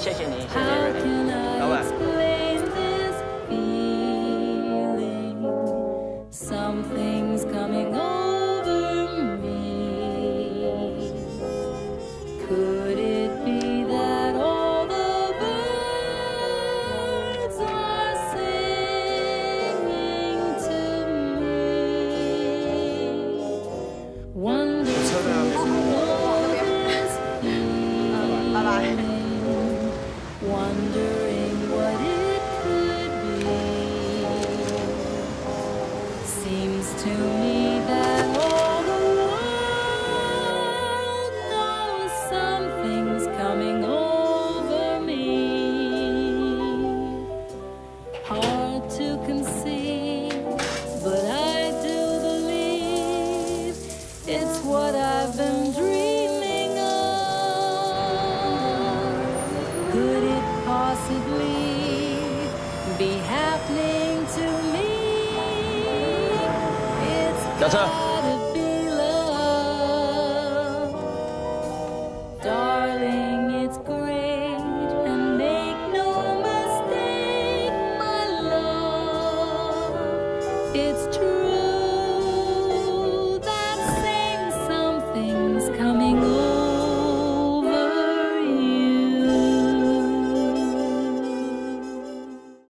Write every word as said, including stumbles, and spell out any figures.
谢谢你，谢谢瑞玲，老板。 Something's coming over me. Could it be that all the birds are singing to me? Wonder if you know this feeling, wondering what it could be. Seems to me that all the world knows something's coming over me. Hard to conceive, but I do believe it's what I've been dreaming of. Could it possibly be happening to me? 下车。 Darling, it's great, and make no mistake, my love, it's true.